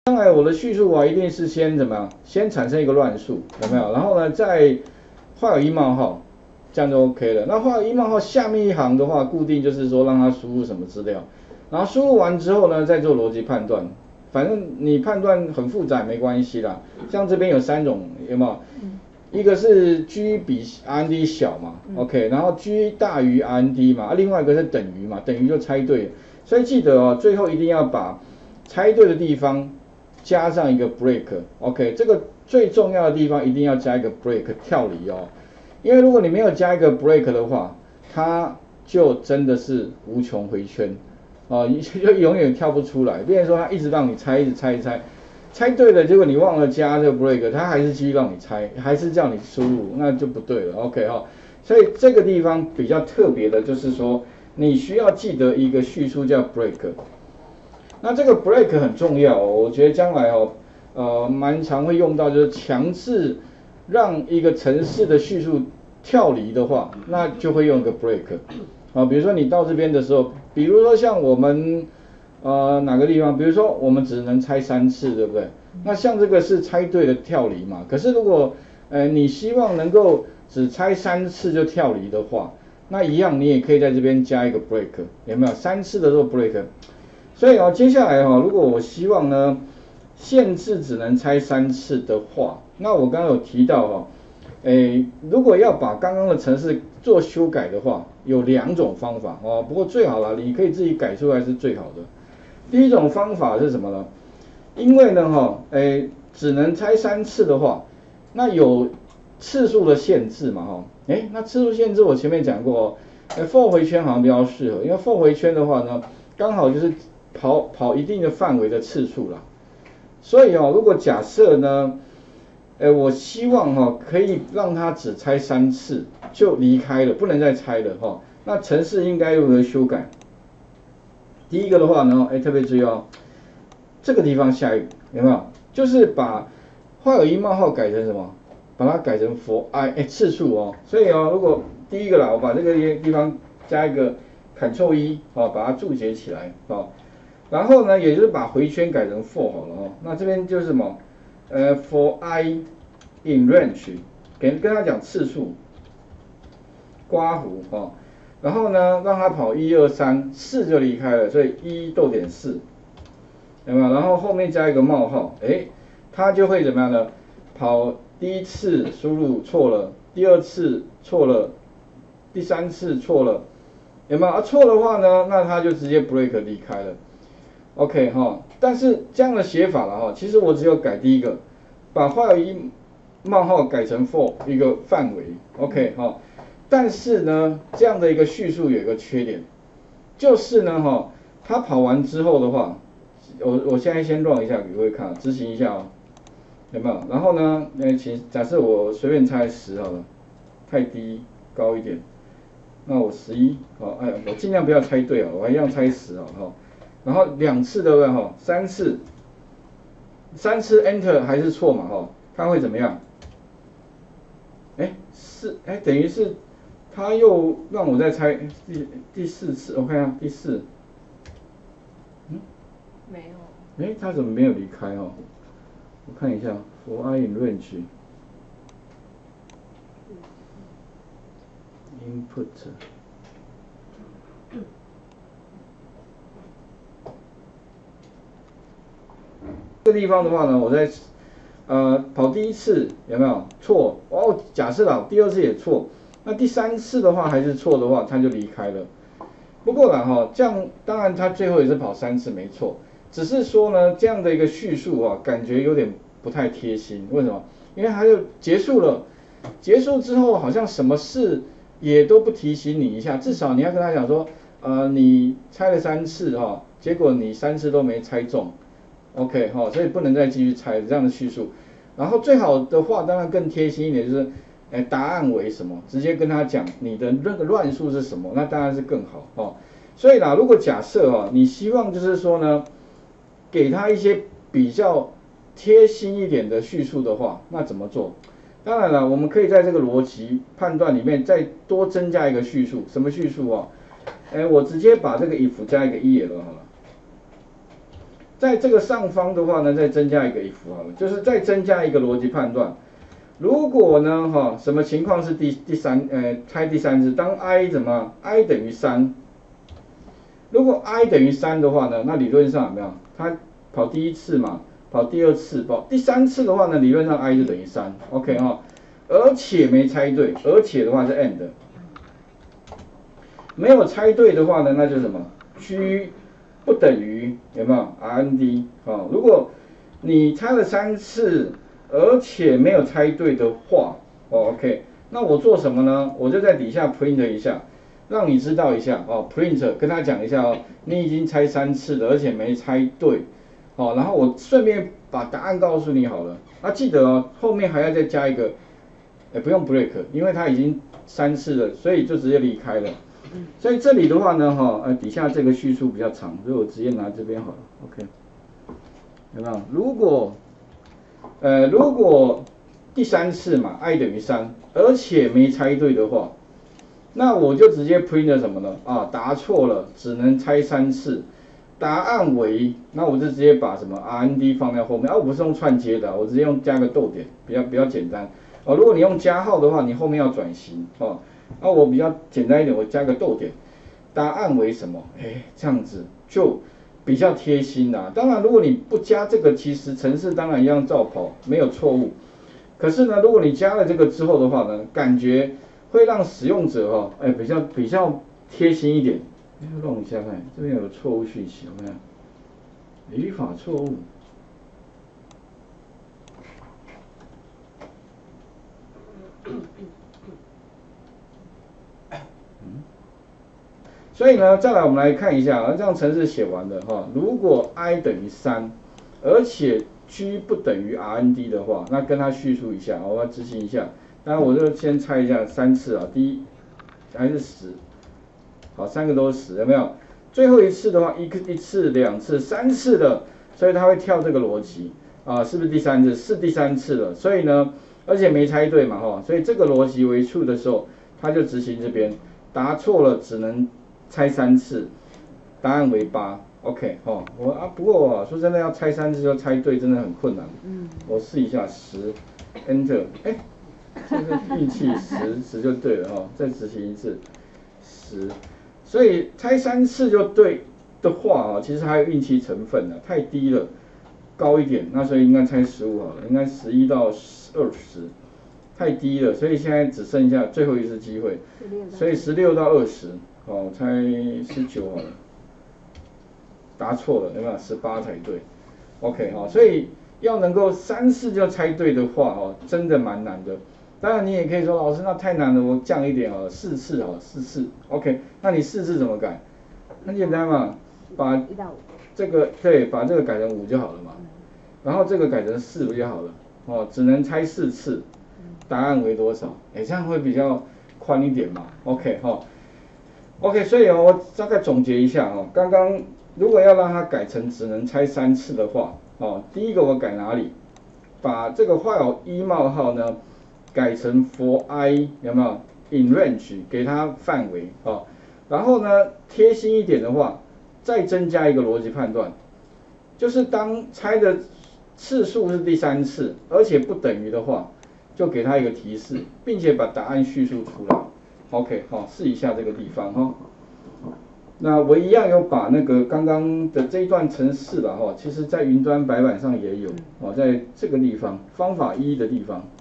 将来我的叙述啊，一定是先怎么样？先产生一个乱数，有没有？然后呢，再画有一冒号，这样就 OK 了。那画有一冒号下面一行的话，固定就是说让它输入什么资料，然后输入完之后呢，再做逻辑判断。反正你判断很复杂没关系啦。像这边有3种，有没有？一个是 G 比 RND 小嘛 ，OK， 然后 G 大于 RND 嘛，另外一个是等于嘛，等于就猜对了。所以记得哦，最后一定要把猜对的地方加上一个 break，OK， 这个最重要的地方一定要加一个 break 跳离哦，因为如果你没有加一个 break 的话，它就真的是无穷回圈，就永远跳不出来。变成说它一直让你猜，一直猜一猜，猜对了，结果你忘了加这个 break， 它还是继续让你猜，还是叫你输入，那就不对了。OK 哈，所以这个地方比较特别的就是说，你需要记得一个叙述叫 break。那这个 break 很重要哦，我觉得将来蛮常会用到，就是强制让一个程式的叙述跳离的话，那就会用一个 break。比如说你到这边的时候，比如说像我们哪个地方，比如说我们只能猜3次，对不对？那像这个是猜对的跳离嘛。可是如果你希望能够只猜3次就跳离的话，那一样你也可以在这边加一个 break， 有没有？3次的时候 break。所以接下来如果我希望呢限制只能猜3次的话，那我刚刚有提到如果要把刚刚的程式做修改的话，有2种方法不过最好啦，你可以自己改出来是最好的。第一种方法是什么呢？因为呢只能猜3次的话，那有次数的限制嘛那次数限制我前面讲过for 回圈好像比较适合，因为for 回圈的话呢，刚好就是跑一定的范围的次数啦。所以如果假设呢我希望可以让它只猜3次就离开了，不能再猜了那程式应该如何修改？第一个的话呢特别注意这个地方下一个有没有？就是把画有一冒号改成什么？把它改成 for I 次数所以如果第一个啦，我把这个地方加一个 Ctrl+E 把它注解起来然后呢，也就是把回圈改成 for 好了那这边就是什么for I in range， 跟他讲次数，刮弧然后呢让它跑1、2、3， 4就离开了，所以1.4，有没有？然后后面加一个冒号，它就会怎么样呢？跑第一次输入错了，第2次错了，第3次错了，有没有？错的话呢，那它就直接 break 离开了。OK 但是这样的写法了其实我只有改第一个，把画有一冒号改成 for 一个范围 ，OK 但是呢，这样的一个叙述有一个缺点，就是呢它跑完之后的话，我现在先 run 一下给各位看，执行一下有没有？然后呢，假设我随便猜10好了，太低高一点，那我11我尽量不要猜对我一样猜10然后2次对不对3次Enter 还是错嘛它会怎么样？等于是他又让我再猜第4次，我看一下第4， 没有。 他怎么没有离开我看一下 for I in range input。这个地方的话呢，我在跑第1次有没有错？假设第2次也错，那第3次的话还是错的话，它就离开了。不过啦这样当然它最后也是跑3次没错，只是说呢这样的一个叙述感觉有点不太贴心。为什么？因为它就结束了，结束之后好像什么事也都不提醒你一下，至少你要跟他讲说，你猜了3次结果你3次都没猜中。OK 所以不能再继续猜这样的叙述。然后最好的话当然更贴心一点，就是答案为什么，直接跟他讲你的那个乱数是什么，那当然是更好所以啦，如果假设你希望就是说呢，给他一些比较贴心一点的叙述的话，那怎么做？当然了，我们可以在这个逻辑判断里面再多增加一个叙述。什么叙述我直接把这个 if 加一个 EL 好了。 在这个上方的话呢，再增加一个 if 好了，就是再增加一个逻辑判断。如果呢，什么情况是拆第三次？当 i 怎么 i 等于3，如果 i 等于3的话呢，那理论上有没有？它跑第一次嘛，跑第二次，跑第三次的话呢，理论上 i 就等于3 ，OK 而且没猜对，而且的话是 and， 没有猜对的话呢，那就是什么 ？g 不等于有没有 rnd 如果你猜了3次，而且没有猜对的话，OK， 那我做什么呢？我就在底下 print 一下，让你知道一下print 跟他讲一下你已经猜3次了，而且没猜对，然后我顺便把答案告诉你好了。记得后面还要再加一个，不用 break， 因为他已经3次了，所以就直接离开了。所以这里的话呢，底下这个叙述比较长，所以我直接拿这边好了 ，OK， 有没有？如果第3次嘛 i 等于3，而且没猜对的话，那我就直接 print 什么呢？答错了，只能猜3次，答案为，那我就直接把什么 rnd 放在后面，我不是用串接的，我直接用加个逗点，比较简单。如果你用加号的话，你后面要转型我比较简单一点，我加个逗点，答案为什么？这样子就比较贴心啦。当然，如果你不加这个，其实程式当然一样照跑，没有错误。可是呢，如果你加了这个之后的话呢，感觉会让使用者比较贴心一点。弄一下看，这边有错误讯息，有没有？语法错误。所以呢，再来我们来看一下，这样程式写完了如果 i 等于3，而且 g 不等于 rnd 的话，那跟它叙述一下，我要执行一下。当然我就先猜一下3次第一还是10，好，3个都是10，有没有？最后一次的话，一次、2次、3次的，所以它会跳这个逻辑是不是第3次？是第3次了，所以呢，而且没猜对嘛所以这个逻辑为 true 的时候，它就执行这边，答错了只能猜3次，答案为8，OK 不过说真的要猜3次就猜对，真的很困难。我试一下10 Enter， 这个运气10就对了再执行一次10，所以猜3次就对的话其实还有运气成分的，太低了，高一点，那所以应该猜15好了，应该11到20，太低了，所以现在只剩下最后一次机会，所以16到20。猜19好了，答错了，有没有？18才对 ，OK 所以要能够3次就猜对的话真的蛮难的。当然你也可以说，老师那太难了，我降一点4次4次 ，OK， 那你4次怎么改？很简单嘛，把这个把这个改成5就好了嘛，然后这个改成4不就好了？只能猜4次，答案为多少？这样会比较宽一点嘛 ，OK 所以我大概总结一下刚刚如果要让它改成只能猜3次的话第一个我改哪里？把这个while 一冒号呢改成 for i 有没有 in range 给它范围然后呢贴心一点的话，再增加一个逻辑判断，就是当猜的次数是第3次，而且不等于的话，就给它一个提示，并且把答案叙述出来。OK 试一下这个地方那我一样有把那个刚刚的这一段程式了其实在云端白板上也有在这个地方方法1的地方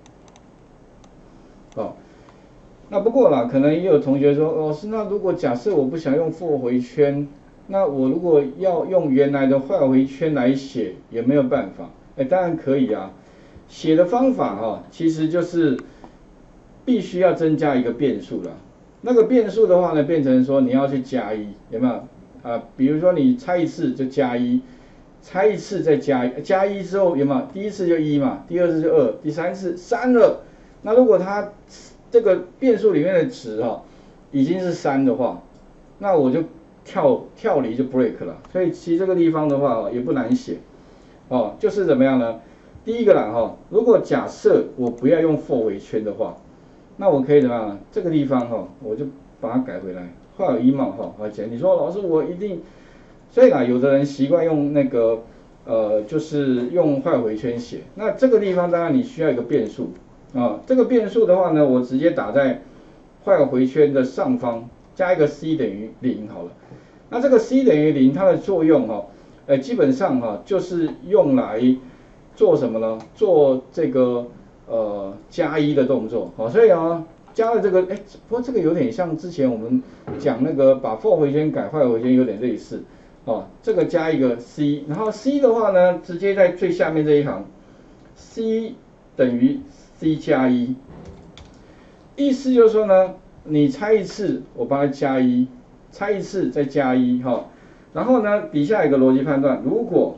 那不过啦，可能也有同学说，老师，那如果假设我不想用 for 回圈，那我如果要用原来的while回圈来写，有没有办法？当然可以啊。写的方法其实就是必须要增加一个变数啦。那个变数的话呢，变成说你要去加1，有没有？比如说你猜一次就加1，猜一次再加1之后有没有？第一次就1嘛，第二次就2，第三次3了。那如果它这个变数里面的值已经是3的话，那我就跳离就 break 了。所以其实这个地方的话也不难写就是怎么样呢？第一个啦如果假设我不要用 for 回圈的话，那我可以怎么样？这个地方我就把它改回来，while 一冒号你说老师我一定所以啊，有的人习惯用那个就是用坏回圈写。那这个地方当然你需要一个变数啊，这个变数的话呢，我直接打在坏回圈的上方，加一个 c 等于0好了。那这个 c 等于0，它的作用基本上就是用来做什么呢？做这个加一的动作，所以加了这个，不过这个有点像之前我们讲那个把 for 回圈改坏回圈有点类似，这个加一个 c， 然后 c 的话呢，直接在最下面这一行 ，c 等于 c 加1，意思就是说呢，你猜一次，我帮它加1，猜一次再加1，然后呢，底下有个逻辑判断，如果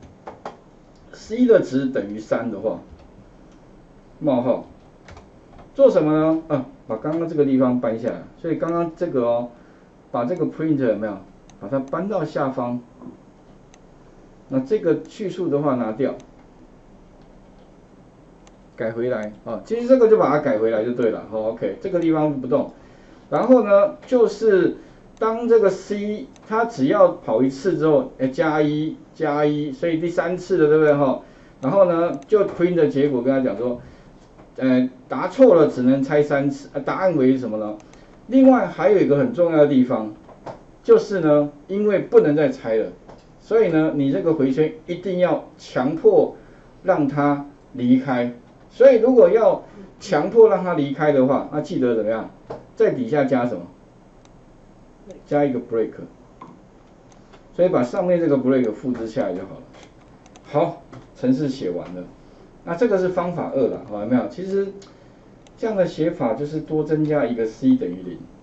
c 的值等于3的话，冒号，做什么呢？把刚刚这个地方搬下来，所以刚刚这个把这个 print 有没有？把它搬到下方，那这个序数的话拿掉，改回来其实这个就把它改回来就对了，OK， 这个地方不动。然后呢，就是当这个 c 它只要跑一次之后，加1，所以第3次了，对不对然后呢，就 print 的结果跟他讲说，答错了只能猜3次，答案为什么呢？另外还有一个很重要的地方，就是呢，因为不能再猜了，所以呢，你这个回圈一定要强迫让它离开。所以如果要强迫让它离开的话，那记得怎么样？在底下加什么？加一个 break。所以把上面这个 break 复制下来就好了。好，程式写完了。那这个是方法2了，有没有？其实这样的写法就是多增加一个 c 等于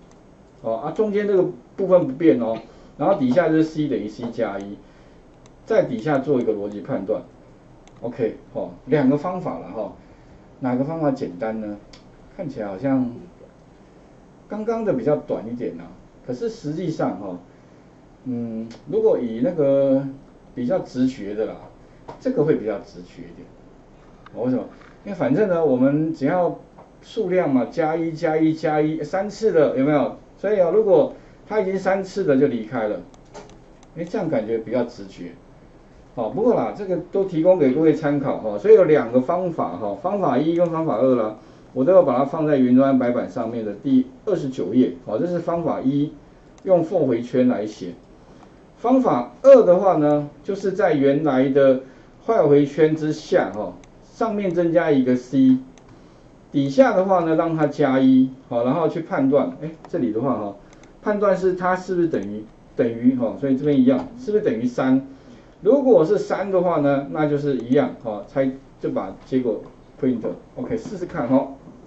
0，中间这个部分不变然后底下就是 c 等于 c 加1，在底下做一个逻辑判断。OK， 2个方法了哪个方法简单呢？看起来好像刚刚的比较短一点可是实际上如果以那个比较直觉的啦，这个会比较直觉一点。为什么？因为反正呢，我们只要数量嘛，加1加1加1，3次了，有没有？所以如果它已经3次了就离开了，这样感觉比较直觉。不过啦，这个都提供给各位参考所以有2个方法方法1跟方法2啦，我都要把它放在云端白板上面的第29页这是方法1，用for回圈来写。方法2的话呢，就是在原来的坏回圈之下上面增加一个 c， 底下的话呢让它加1然后去判断，这里的话判断是它是不是等于所以这边一样，是不是等于3？如果是3的话呢，那就是一样猜就把结果 print，OK， 试试看